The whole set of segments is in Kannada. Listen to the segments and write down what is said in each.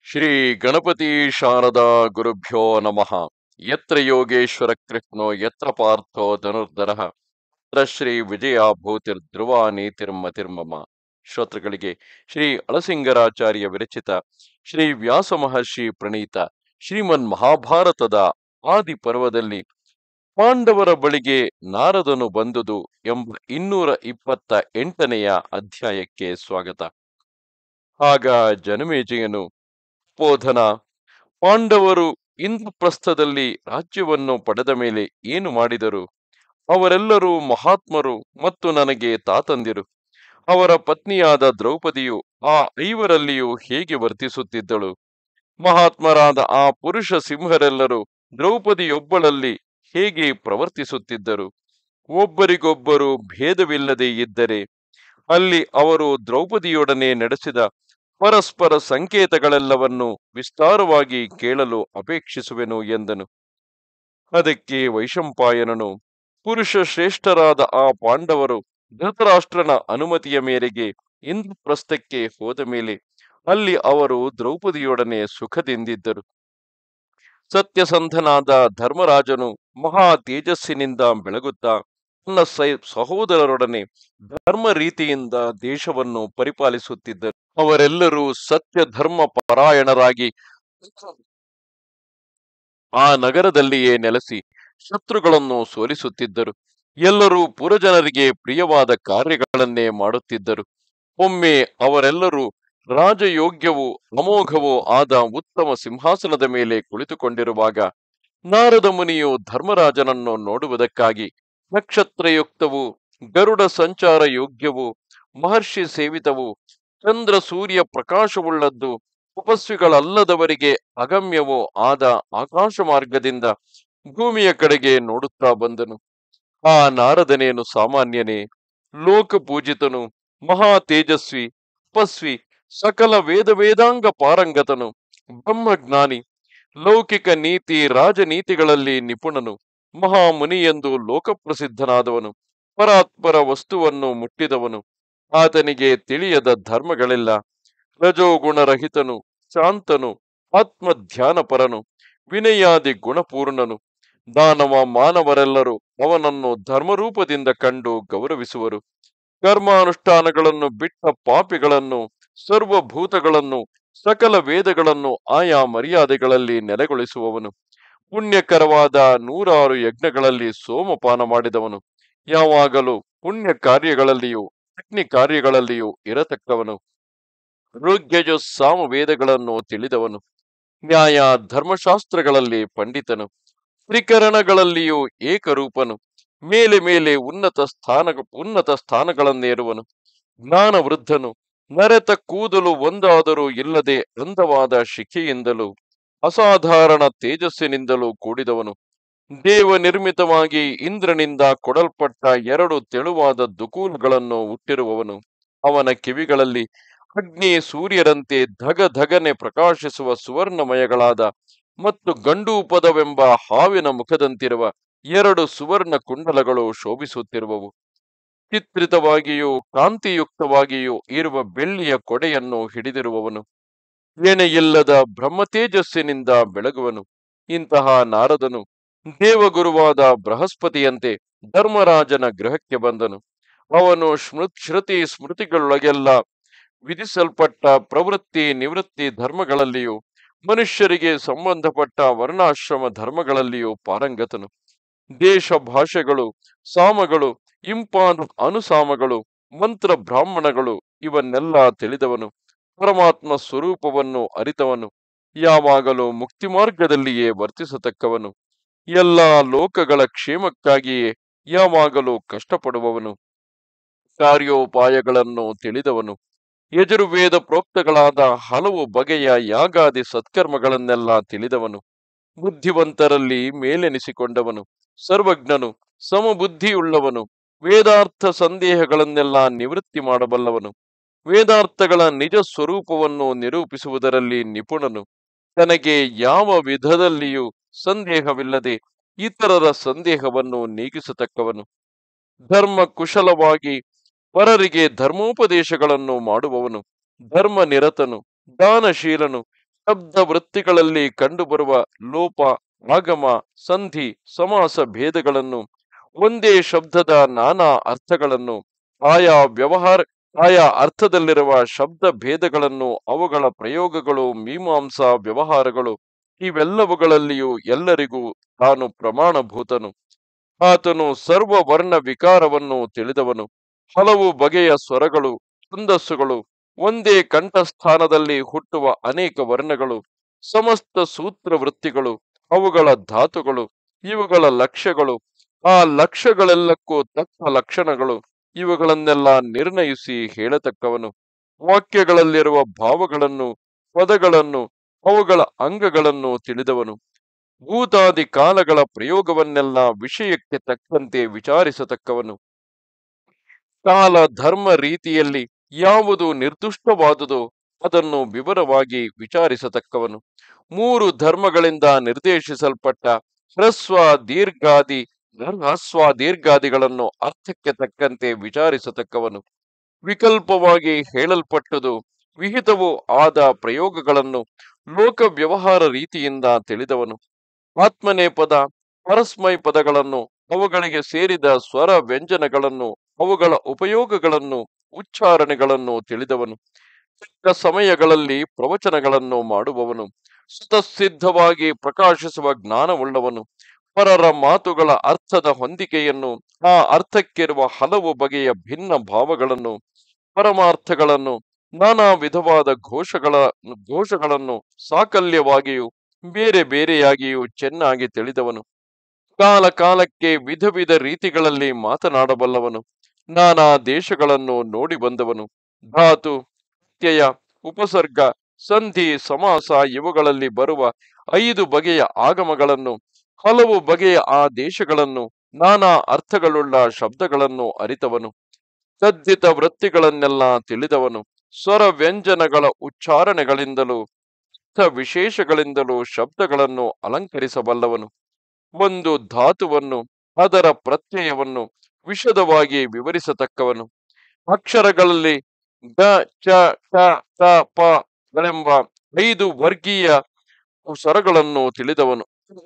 ಶ್ರೀ ಗಣಪತಿ ಶಾರದಾ ಗುರುಭ್ಯೋ ನಮಃ. ಯತ್ರ ಯೋಗೇಶ್ವರ ಕೃಷ್ಣೋ ಯತ್ರ ಪಾರ್ಥೋ ಧನುರ್ಧರಃ ತತ್ರ ಶ್ರೀ ವಿಜಯ ಭೂತಿರ್ ಧ್ರುವ ನೀತಿರ್ಮತಿರ್ಮಮ. ಶ್ರೋತೃಗಳಿಗೆ ಶ್ರೀ ಅಳಸಿಂಗರಾಚಾರ್ಯ ವಿರಚಿತ ಶ್ರೀ ವ್ಯಾಸ ಮಹರ್ಷಿ ಪ್ರಣೀತ ಶ್ರೀಮನ್ ಮಹಾಭಾರತದ ಆದಿ ಪರ್ವದಲ್ಲಿ ಪಾಂಡವರ ಬಳಿಗೆ ನಾರದನು ಬಂದುದು ಎಂಬ 228ನೆಯ ಅಧ್ಯಾಯಕ್ಕೆ ಸ್ವಾಗತ. ಆಗ ಜನಮೇಜಯನು, ಬೋಧನ, ಪಾಂಡವರು ಇಂದ್ರಪ್ರಸ್ಥದಲ್ಲಿ ರಾಜ್ಯವನ್ನು ಪಡೆದ ಮೇಲೆ ಏನು ಮಾಡಿದರು? ಅವರೆಲ್ಲರೂ ಮಹಾತ್ಮರು ಮತ್ತು ನನಗೆ ತಾತಂದಿರು. ಅವರ ಪತ್ನಿಯಾದ ದ್ರೌಪದಿಯು ಆ ಐವರಲ್ಲಿಯೂ ಹೇಗೆ ವರ್ತಿಸುತ್ತಿದ್ದಳು? ಮಹಾತ್ಮರಾದ ಆ ಪುರುಷ ಸಿಂಹರೆಲ್ಲರೂ ದ್ರೌಪದಿಯೊಬ್ಬಳಲ್ಲಿ ಹೇಗೆ ಪ್ರವರ್ತಿಸುತ್ತಿದ್ದರು? ಒಬ್ಬರಿಗೊಬ್ಬರು ಭೇದವಿಲ್ಲದೆ ಇದ್ದರೆ ಅಲ್ಲಿ ಅವರು ದ್ರೌಪದಿಯೊಡನೆ ನಡೆಸಿದ ಪರಸ್ಪರ ಸಂಕೇತಗಳೆಲ್ಲವನ್ನು ವಿಸ್ತಾರವಾಗಿ ಕೇಳಲು ಅಪೇಕ್ಷಿಸುವೆನು ಎಂದನು. ಅದಕ್ಕೆ ವೈಶಂಪಾಯನನು, ಪುರುಷ ಶ್ರೇಷ್ಠರಾದ ಆ ಪಾಂಡವರು ಧೃತರಾಷ್ಟ್ರನ ಅನುಮತಿಯ ಮೇರೆಗೆ ಇಂದ್ರಪ್ರಸ್ಥಕ್ಕೆ ಹೋದ ಮೇಲೆ ಅಲ್ಲಿ ಅವರು ದ್ರೌಪದಿಯೊಡನೆ ಸುಖದಿಂದಿದ್ದರು. ಸತ್ಯಸಂಧನಾದ ಧರ್ಮರಾಜನು ಮಹಾ ತೇಜಸ್ಸಿನಿಂದ ಬೆಳಗುತ್ತಾ ತನ್ನ ಸಹೋದರರೊಡನೆ ಧರ್ಮ ರೀತಿಯಿಂದ ದೇಶವನ್ನು ಪರಿಪಾಲಿಸುತ್ತಿದ್ದರು. ಅವರೆಲ್ಲರೂ ಸತ್ಯ ಧರ್ಮ ಪರಾಯಣರಾಗಿ ಆ ನಗರದಲ್ಲಿಯೇ ನೆಲೆಸಿ ಶತ್ರುಗಳನ್ನು ಸೋಲಿಸುತ್ತಿದ್ದರು. ಎಲ್ಲರೂ ಪುರಜನರಿಗೆ ಪ್ರಿಯವಾದ ಕಾರ್ಯಗಳನ್ನೇ ಮಾಡುತ್ತಿದ್ದರು. ಒಮ್ಮೆ ಅವರೆಲ್ಲರೂ ರಾಜಯೋಗ್ಯವೂ ಅಮೋಘವೂ ಆದ ಉತ್ತಮ ಸಿಂಹಾಸನದ ಮೇಲೆ ಕುಳಿತುಕೊಂಡಿರುವಾಗ ನಾರದ ಮುನಿಯು ಧರ್ಮರಾಜನನ್ನು ನೋಡುವುದಕ್ಕಾಗಿ ನಕ್ಷತ್ರಯುಕ್ತವೂ ಗರುಡ ಸಂಚಾರ ಯೋಗ್ಯವೂ ಮಹರ್ಷಿ ಸೇವಿತವೂ ಚಂದ್ರ ಸೂರ್ಯ ಪ್ರಕಾಶವುಳ್ಳದ್ದು ತಪಸ್ವಿಗಳಲ್ಲದವರಿಗೆ ಅಗಮ್ಯವೂ ಆದ ಆಕಾಶ ಮಾರ್ಗದಿಂದ ಭೂಮಿಯ ಕಡೆಗೆ ನೋಡುತ್ತಾ ಬಂದನು. ಆ ನಾರದನೇನು ಸಾಮಾನ್ಯನೇ? ಲೋಕಪೂಜಿತನು, ಮಹಾ ತೇಜಸ್ವಿ, ತಪಸ್ವಿ, ಸಕಲ ವೇದಾಂಗ ಪಾರಂಗತನು, ಬ್ರಹ್ಮಜ್ಞಾನಿ, ಲೌಕಿಕ ನೀತಿ ರಾಜನೀತಿಗಳಲ್ಲಿ ನಿಪುಣನು, ಮಹಾಮುನಿ ಎಂದು ಲೋಕಪ್ರಸಿದ್ಧನಾದವನು, ಪರಾತ್ಪರ ವಸ್ತುವನ್ನು ಮುಟ್ಟಿದವನು, ಆತನಿಗೆ ತಿಳಿಯದ ಧರ್ಮಗಳಿಲ್ಲ, ರಜೋಗುಣರಹಿತನು, ಶಾಂತನು, ಆತ್ಮಧ್ಯಾನಪರನು, ವಿನಯಾದಿ ಗುಣಪೂರ್ಣನು, ದಾನವ ಮಾನವರೆಲ್ಲರೂ ಅವನನ್ನು ಧರ್ಮರೂಪದಿಂದ ಕಂಡು ಗೌರವಿಸುವರು. ಕರ್ಮಾನುಷ್ಠಾನಗಳನ್ನು ಬಿಟ್ಟ ಪಾಪಿಗಳನ್ನು, ಸರ್ವಭೂತಗಳನ್ನು, ಸಕಲ ವೇದಗಳನ್ನು ಆಯಾ ಮರ್ಯಾದೆಗಳಲ್ಲಿ ನೆಲೆಗೊಳಿಸುವವನು, ಪುಣ್ಯಕರವಾದ 106 ಯಜ್ಞಗಳಲ್ಲಿ ಸೋಮಪಾನ ಮಾಡಿದವನು, ಯಾವಾಗಲೂ ಪುಣ್ಯ ಕಾರ್ಯಗಳಲ್ಲಿಯೂ ಅಗ್ನಿ ಕಾರ್ಯಗಳಲ್ಲಿಯೂ ಇರತಕ್ಕವನು, ಋಗ್ಯಜು ಸಾಮ ವೇದಗಳನ್ನು ತಿಳಿದವನು, ನ್ಯಾಯ ಧರ್ಮಶಾಸ್ತ್ರಗಳಲ್ಲಿ ಪಂಡಿತನು, ತ್ರಿಕರಣಗಳಲ್ಲಿಯೂ ಏಕರೂಪನು, ಮೇಲೆ ಮೇಲೆ ಉನ್ನತ ಸ್ಥಾನಗಳನ್ನೇರುವನು, ಜ್ಞಾನವೃದ್ಧನು, ನರೆತ ಕೂದಲು ಒಂದಾದರೂ ಇಲ್ಲದೆ ಅಂದವಾದ ಶಿಖೆಯಿಂದಲೂ ಅಸಾಧಾರಣ ತೇಜಸ್ಸಿನಿಂದಲೂ ಕೂಡಿದವನು, ದೇವ ನಿರ್ಮಿತವಾಗಿ ಇಂದ್ರನಿಂದ ಕೊಡಲ್ಪಟ್ಟ 2 ತೆಳುವಾದ ದುಕೂಲಗಳನ್ನು ಹುಟ್ಟಿರುವವನು, ಅವನ ಕಿವಿಗಳಲ್ಲಿ ಅಗ್ನಿ ಸೂರ್ಯರಂತೆ ಧಗಧಗನೆ ಪ್ರಕಾಶಿಸುವ ಸುವರ್ಣಮಯಗಳಾದ ಮತ್ತು ಗಂಡೂಪದವೆಂಬ ಹಾವಿನ ಮುಖದಂತಿರುವ 2 ಸುವರ್ಣ ಕುಂಡಲಗಳು ಶೋಭಿಸುತ್ತಿರುವವು. ಚಿತ್ರಿತವಾಗಿಯೂ ಕಾಂತಿಯುಕ್ತವಾಗಿಯೂ ಇರುವ ಬೆಳ್ಳಿಯ ಕೊಡೆಯನ್ನು ಹಿಡಿದಿರುವವನು, ಎಣೆಯಿಲ್ಲದ ಬ್ರಹ್ಮತೇಜಸ್ಸಿನಿಂದ ಬೆಳಗುವನು. ಇಂತಹ ನಾರದನು ದೇವಗುರುವಾದ ಬೃಹಸ್ಪತಿಯಂತೆ ಧರ್ಮರಾಜನ ಗೃಹಕ್ಕೆ ಬಂದನು. ಅವನು ಶ್ರುತಿ ಸ್ಮೃತಿಗಳೊಳಗೆಲ್ಲ ವಿಧಿಸಲ್ಪಟ್ಟ ಪ್ರವೃತ್ತಿ ನಿವೃತ್ತಿ ಧರ್ಮಗಳಲ್ಲಿಯೂ ಮನುಷ್ಯರಿಗೆ ಸಂಬಂಧಪಟ್ಟ ವರ್ಣಾಶ್ರಮ ಧರ್ಮಗಳಲ್ಲಿಯೂ ಪಾರಂಗತನು. ದೇಶ ಭಾಷೆಗಳು, ಸಾಮಗಳು, ಇಂಪಾದ ಅನುಸಾಮಗಳು, ಮಂತ್ರ ಬ್ರಾಹ್ಮಣಗಳು ಇವನ್ನೆಲ್ಲ ತಿಳಿದವನು, ಪರಮಾತ್ಮ ಸ್ವರೂಪವನ್ನು ಅರಿತವನು, ಯಾವಾಗಲೂ ಮುಕ್ತಿ ಮಾರ್ಗದಲ್ಲಿಯೇ ವರ್ತಿಸತಕ್ಕವನು, ಎಲ್ಲ ಲೋಕಗಳ ಕ್ಷೇಮಕ್ಕಾಗಿಯೇ ಯಾವಾಗಲೂ ಕಷ್ಟಪಡುವವನು, ಕಾರ್ಯೋಪಾಯಗಳನ್ನು ತಿಳಿದವನು, ಯಜುರ್ವೇದ ಪ್ರೋಕ್ತಗಳಾದ ಹಲವು ಬಗೆಯ ಯಾಗಾದಿ ಸತ್ಕರ್ಮಗಳನ್ನೆಲ್ಲ ತಿಳಿದವನು, ಬುದ್ಧಿವಂತರಲ್ಲಿ ಮೇಲೆನಿಸಿಕೊಂಡವನು, ಸರ್ವಜ್ಞನು, ಸಮಬುದ್ಧಿಯುಳ್ಳವನು, ವೇದಾರ್ಥ ಸಂದೇಹಗಳನ್ನೆಲ್ಲ ನಿವೃತ್ತಿ ಮಾಡಬಲ್ಲವನು, ವೇದಾರ್ಥಗಳ ನಿಜ ಸ್ವರೂಪವನ್ನು ನಿರೂಪಿಸುವುದರಲ್ಲಿ ನಿಪುಣನು, ತನಗೆ ಯಾವ ವಿಧದಲ್ಲಿಯೂ ಸಂದೇಹವಿಲ್ಲದೆ ಇತರರ ಸಂದೇಹವನ್ನು ನೀಗಿಸತಕ್ಕವನು, ಧರ್ಮ ಕುಶಲವಾಗಿ ಪರರಿಗೆ ಧರ್ಮೋಪದೇಶಗಳನ್ನು ಮಾಡುವವನು, ಧರ್ಮ ನಿರತನು, ದಾನಶೀಲನು, ಶಬ್ದ ವೃತ್ತಿಗಳಲ್ಲಿ ಕಂಡುಬರುವ ಲೋಪ, ಆಗಮ, ಸಂಧಿ, ಸಮಾಸ ಭೇದಗಳನ್ನು, ಒಂದೇ ಶಬ್ದದ ನಾನಾ ಅರ್ಥಗಳನ್ನು, ಆಯಾ ವ್ಯವಹಾರ ಆಯಾ ಅರ್ಥದಲ್ಲಿರುವ ಶಬ್ದ ಭೇದಗಳನ್ನು, ಅವುಗಳ ಪ್ರಯೋಗಗಳು, ಮೀಮಾಂಸಾ ವ್ಯವಹಾರಗಳು, ಇವೆಲ್ಲವುಗಳಲ್ಲಿಯೂ ಎಲ್ಲರಿಗೂ ತಾನು ಪ್ರಮಾಣಭೂತನು. ಆತನು ಸರ್ವ ವರ್ಣ ವಿಕಾರವನ್ನು ತಿಳಿದವನು. ಹಲವು ಬಗೆಯ ಸ್ವರಗಳು, ಛಂದಸ್ಸುಗಳು, ಒಂದೇ ಕಂಠಸ್ಥಾನದಲ್ಲಿ ಹುಟ್ಟುವ ಅನೇಕ ವರ್ಣಗಳು, ಸಮಸ್ತ ಸೂತ್ರ ವೃತ್ತಿಗಳು, ಅವುಗಳ ಧಾತುಗಳು, ಇವುಗಳ ಲಕ್ಷ್ಯಗಳು, ಆ ಲಕ್ಷ್ಯಗಳೆಲ್ಲಕ್ಕೂ ತಕ್ಕ ಲಕ್ಷಣಗಳು, ಇವುಗಳನ್ನೆಲ್ಲ ನಿರ್ಣಯಿಸಿ ಹೇಳತಕ್ಕವನು. ವಾಕ್ಯಗಳಲ್ಲಿರುವ ಭಾವಗಳನ್ನು, ಪದಗಳನ್ನು, ಅವುಗಳ ಅಂಗಗಳನ್ನು ತಿಳಿದವನು. ಭೂತಾದಿ ಕಾಲಗಳ ಪ್ರಯೋಗವನ್ನೆಲ್ಲ ವಿಷಯಕ್ಕೆ ತಕ್ಕಂತೆ ವಿಚಾರಿಸತಕ್ಕವನು. ಕಾಲ ಧರ್ಮ ರೀತಿಯಲ್ಲಿ ಯಾವುದು ನಿರ್ದುಷ್ಟವಾದುದೋ ಅದನ್ನು ವಿವರವಾಗಿ ವಿಚಾರಿಸತಕ್ಕವನು. ಮೂರು ಧರ್ಮಗಳಿಂದ ನಿರ್ದೇಶಿಸಲ್ಪಟ್ಟ ಹ್ರಸ್ವ ದೀರ್ಘಾದಿ ಹ್ರಸ್ವ ದೀರ್ಘಾದಿಗಳನ್ನು ಅರ್ಥಕ್ಕೆ ತಕ್ಕಂತೆ ವಿಚಾರಿಸತಕ್ಕವನು. ವಿಕಲ್ಪವಾಗಿ ಹೇಳಲ್ಪಟ್ಟುದು ವಿಹಿತವೂ ಆದ ಪ್ರಯೋಗಗಳನ್ನು ಲೋಕ ವ್ಯವಹಾರ ರೀತಿಯಿಂದ ತಿಳಿದವನು. ಆತ್ಮನೇ ಪದ, ಪರಸ್ಮೈ ಪದಗಳನ್ನು, ಅವುಗಳಿಗೆ ಸೇರಿದ ಸ್ವರ ವ್ಯಂಜನಗಳನ್ನು, ಅವುಗಳ ಉಪಯೋಗಗಳನ್ನು, ಉಚ್ಚಾರಣೆಗಳನ್ನು ತಿಳಿದವನು. ತಕ್ಕ ಸಮಯಗಳಲ್ಲಿ ಪ್ರವಚನಗಳನ್ನು ಮಾಡುವವನು. ಸ್ವತಃಸಿದ್ಧವಾಗಿ ಪ್ರಕಾಶಿಸುವ ಜ್ಞಾನವುಳ್ಳವನು. ಪರರ ಮಾತುಗಳ ಅರ್ಥದ ಹೊಂದಿಕೆಯನ್ನು, ಆ ಅರ್ಥಕ್ಕಿರುವ ಹಲವು ಬಗೆಯ ಭಿನ್ನ ಭಾವಗಳನ್ನು, ಪರಮಾರ್ಥಗಳನ್ನು, ನಾನಾ ವಿಧವಾದ ಘೋಷಗಳನ್ನು ಸಾಕಲ್ಯವಾಗಿಯೂ ಬೇರೆ ಬೇರೆಯಾಗಿಯೂ ಚೆನ್ನಾಗಿ ತಿಳಿದವನು. ಕಾಲ ಕಾಲಕ್ಕೆ ವಿಧ ವಿಧ ರೀತಿಗಳಲ್ಲಿ ಮಾತನಾಡಬಲ್ಲವನು. ನಾನಾ ದೇಶಗಳನ್ನು ನೋಡಿ ಬಂದವನು. ಧಾತು, ಪ್ರತ್ಯಯ, ಉಪಸರ್ಗ, ಸಂಧಿ, ಸಮಾಸ ಇವುಗಳಲ್ಲಿ ಬರುವ 5 ಬಗೆಯ ಆಗಮಗಳನ್ನು, ಹಲವು ಬಗೆಯ ಆ ದೇಶಗಳನ್ನು, ನಾನಾ ಅರ್ಥಗಳುಳ್ಳ ಶಬ್ದಗಳನ್ನು ಅರಿತವನು. ತದ್ದಿತ ವೃತ್ತಿಗಳನ್ನೆಲ್ಲ ತಿಳಿದವನು. ಸ್ವರ ವ್ಯಂಜನಗಳ ಉಚ್ಚಾರಣೆಗಳಿಂದಲೂ ವಿಶೇಷಗಳಿಂದಲೂ ಶಬ್ದಗಳನ್ನು ಅಲಂಕರಿಸಬಲ್ಲವನು. ಒಂದು ಧಾತುವನ್ನು, ಅದರ ಪ್ರತ್ಯಯವನ್ನು ವಿಶದವಾಗಿ ವಿವರಿಸತಕ್ಕವನು. ಅಕ್ಷರಗಳಲ್ಲಿ ಗ, ಚ, ಟ, ತ, ಪ ಗಳೆಂಬ 5 ವರ್ಗೀಯ ಸ್ವರಗಳನ್ನು ತಿಳಿದವನು.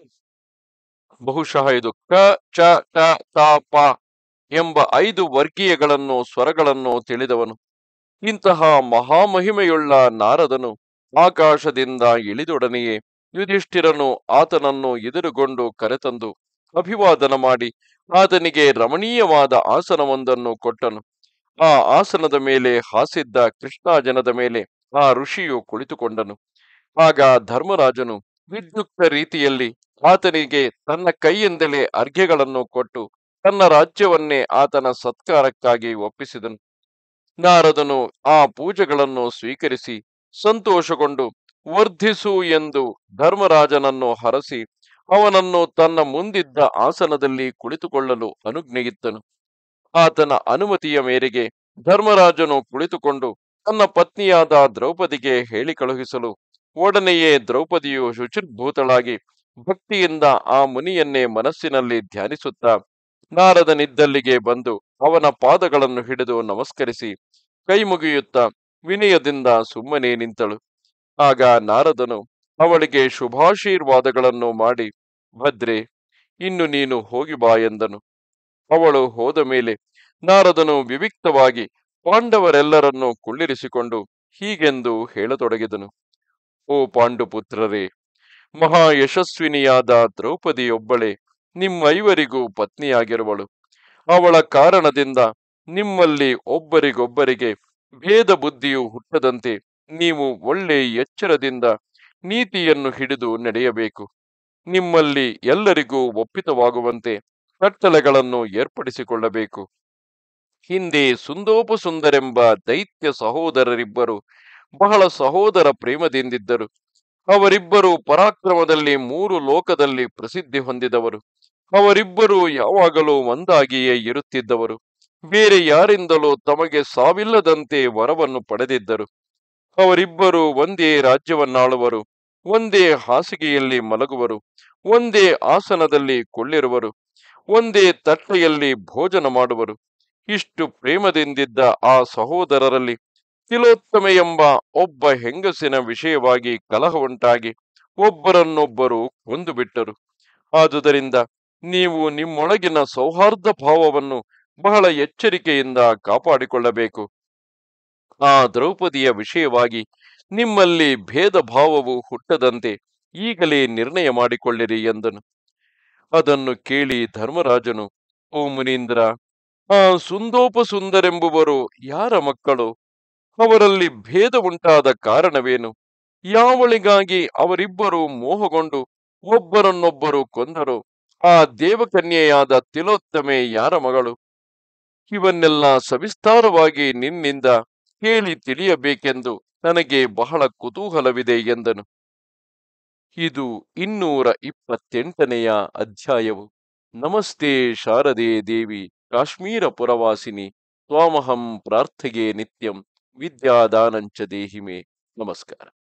ಬಹುಶಃ ಇದು ಕ, ಚ, ಟ, ತ, ಪ ಎಂಬ 5 ವರ್ಗೀಯಗಳನ್ನು ಸ್ವರಗಳನ್ನು ತಿಳಿದವನು. ಇಂತಹ ಮಹಾಮಹಿಮೆಯುಳ್ಳ ನಾರದನು ಆಕಾಶದಿಂದ ಇಳಿದೊಡನೆಯೇ ಯುಧಿಷ್ಠಿರನು ಆತನನ್ನು ಎದುರುಗೊಂಡು ಕರೆತಂದು ಅಭಿವಾದನ ಮಾಡಿ ಆತನಿಗೆ ರಮಣೀಯವಾದ ಆಸನವೊಂದನ್ನು ಕೊಟ್ಟನು. ಆ ಆಸನದ ಮೇಲೆ ಹಾಸಿದ್ದ ಕೃಷ್ಣಾಜನದ ಮೇಲೆ ಆ ಋಷಿಯು ಕುಳಿತುಕೊಂಡನು. ಆಗ ಧರ್ಮರಾಜನು ವಿದ್ಯುಕ್ತ ರೀತಿಯಲ್ಲಿ ಆತನಿಗೆ ತನ್ನ ಕೈಯಿಂದಲೇ ಅರ್ಘ್ಯಗಳನ್ನು ಕೊಟ್ಟು ತನ್ನ ರಾಜ್ಯವನ್ನೇ ಆತನ ಸತ್ಕಾರಕ್ಕಾಗಿ ಒಪ್ಪಿಸಿದನು. ನಾರದನು ಆ ಪೂಜೆಗಳನ್ನು ಸ್ವೀಕರಿಸಿ ಸಂತೋಷಗೊಂಡು ವರ್ಧಿಸು ಎಂದು ಧರ್ಮರಾಜನನ್ನು ಹರಸಿ ಅವನನ್ನು ತನ್ನ ಮುಂದಿದ್ದ ಆಸನದಲ್ಲಿ ಕುಳಿತುಕೊಳ್ಳಲು ಅನುಜ್ಞೆಯಿತ್ತನು. ಆತನ ಅನುಮತಿಯ ಮೇರೆಗೆ ಧರ್ಮರಾಜನು ಕುಳಿತುಕೊಂಡು ತನ್ನ ಪತ್ನಿಯಾದ ದ್ರೌಪದಿಗೆ ಹೇಳಿ ಕಳುಹಿಸಲು ಒಡನೆಯೇ ದ್ರೌಪದಿಯು ಶುಚಿರ್ಭೂತಳಾಗಿ ಭಕ್ತಿಯಿಂದ ಆ ಮುನಿಯನ್ನೇ ಮನಸ್ಸಿನಲ್ಲಿ ಧ್ಯಾನಿಸುತ್ತಾ ನಾರದನಿದ್ದಲ್ಲಿಗೆ ಬಂದು ಅವನ ಪಾದಗಳನ್ನು ಹಿಡಿದು ನಮಸ್ಕರಿಸಿ ಕೈ ಮುಗಿಯುತ್ತಾ ವಿನಯದಿಂದ ಸುಮ್ಮನೆ ನಿಂತಳು. ಆಗ ನಾರದನು ಅವಳಿಗೆ ಶುಭಾಶೀರ್ವಾದಗಳನ್ನು ಮಾಡಿ ಭದ್ರೆ, ಇನ್ನು ನೀನು ಹೋಗಿ ಬಾ ಎಂದನು. ಅವಳು ಹೋದ ಮೇಲೆ ನಾರದನು ವಿವಿಕ್ತವಾಗಿ ಪಾಂಡವರೆಲ್ಲರನ್ನೂ ಕುಳ್ಳಿರಿಸಿಕೊಂಡು ಹೀಗೆಂದು ಹೇಳತೊಡಗಿದನು. ಓ ಪಾಂಡುಪುತ್ರರೇ, ಮಹಾ ಯಶಸ್ವಿನಿಯಾದ ದ್ರೌಪದಿಯೊಬ್ಬಳೇ ನಿಮ್ಮೈವರಿಗೂ ಪತ್ನಿಯಾಗಿರುವಳು. ಅವಳ ಕಾರಣದಿಂದ ನಿಮ್ಮಲ್ಲಿ ಒಬ್ಬರಿಗೊಬ್ಬರಿಗೆ ಭೇದ ಬುದ್ಧಿಯು ಹುಟ್ಟದಂತೆ ನೀವು ಒಳ್ಳೆ ಎಚ್ಚರದಿಂದ ನೀತಿಯನ್ನು ಹಿಡಿದು ನಡೆಯಬೇಕು. ನಿಮ್ಮಲ್ಲಿ ಎಲ್ಲರಿಗೂ ಒಪ್ಪಿತವಾಗುವಂತೆ ಕಟ್ಟಳೆಗಳನ್ನು ಏರ್ಪಡಿಸಿಕೊಳ್ಳಬೇಕು. ಹಿಂದೆ ಸುಂದೋಪಸುಂದರೆಂಬ ದೈತ್ಯ ಸಹೋದರರಿಬ್ಬರು ಬಹಳ ಸಹೋದರ ಪ್ರೇಮದಿಂದಿದ್ದರು. ಅವರಿಬ್ಬರು ಪರಾಕ್ರಮದಲ್ಲಿ 3 ಲೋಕದಲ್ಲಿ ಪ್ರಸಿದ್ಧಿ ಹೊಂದಿದವರು. ಅವರಿಬ್ಬರು ಯಾವಾಗಲೂ ಒಂದಾಗಿಯೇ ಇರುತ್ತಿದ್ದವರು. ಬೇರೆ ಯಾರಿಂದಲೂ ತಮಗೆ ಸಾವಿಲ್ಲದಂತೆ ವರವನ್ನು ಪಡೆದಿದ್ದರು. ಅವರಿಬ್ಬರು ಒಂದೇ ರಾಜ್ಯವನ್ನಾಳುವರು, ಒಂದೇ ಹಾಸಿಗೆಯಲ್ಲಿ ಮಲಗುವರು, ಒಂದೇ ಆಸನದಲ್ಲಿ ಕೊಳ್ಳಿರುವರು, ಒಂದೇ ತಟ್ಟೆಯಲ್ಲಿ ಭೋಜನ ಮಾಡುವರು. ಇಷ್ಟು ಪ್ರೇಮದಿಂದಿದ್ದ ಆ ಸಹೋದರರಲ್ಲಿ ತಿಲೋತ್ತಮೆ ಎಂಬ ಒಬ್ಬ ಹೆಂಗಸಿನ ವಿಷಯವಾಗಿ ಕಲಹ ಉಂಟಾಗಿ ಒಬ್ಬರನ್ನೊಬ್ಬರು ಕೊಂದು ಬಿಟ್ಟರು. ಆದುದರಿಂದ ನೀವು ನಿಮ್ಮೊಳಗಿನ ಸೌಹಾರ್ದ ಭಾವವನ್ನು ಬಹಳ ಎಚ್ಚರಿಕೆಯಿಂದ ಕಾಪಾಡಿಕೊಳ್ಳಬೇಕು. ಆ ದ್ರೌಪದಿಯ ವಿಷಯವಾಗಿ ನಿಮ್ಮಲ್ಲಿ ಭೇದ ಭಾವವು ಹುಟ್ಟದಂತೆ ಈಗಲೇ ನಿರ್ಣಯ ಮಾಡಿಕೊಳ್ಳಿರಿ ಎಂದನು. ಅದನ್ನು ಕೇಳಿ ಧರ್ಮರಾಜನು, ಓ ಮುನೀಂದ್ರ, ಆ ಸುಂದೋಪಸುಂದರೆಂಬುವರು ಯಾರ ಮಕ್ಕಳು? ಅವರಲ್ಲಿ ಭೇದ ಉಂಟಾದ ಕಾರಣವೇನು? ಯಾವಳಿಗಾಗಿ ಅವರಿಬ್ಬರು ಮೋಹಗೊಂಡು ಒಬ್ಬರನ್ನೊಬ್ಬರು ಕೊಂದರು? ಆ ದೇವಕನ್ಯೆಯಾದ ತಿಲೋತ್ತಮೆ ಯಾರ ಮಗಳು? ಇವನ್ನೆಲ್ಲ ಸವಿಸ್ತಾರವಾಗಿ ನಿನ್ನಿಂದ ಕೇಳಿ ತಿಳಿಯಬೇಕೆಂದು ನನಗೆ ಬಹಳ ಕುತೂಹಲವಿದೆ ಎಂದನು. ಇದು 228ನೆಯ ಅಧ್ಯಾಯವು. ನಮಸ್ತೆ ಶಾರದೆ ದೇವಿ ಕಾಶ್ಮೀರ ಪುರವಾಸಿನಿ ತ್ವಾಮಹಂ ಪ್ರಾರ್ಥೆಯೇ ನಿತ್ಯಂ ವಿದ್ಯಾದಾನಂಚ ದೇಹಿಮೆ. ನಮಸ್ಕಾರ.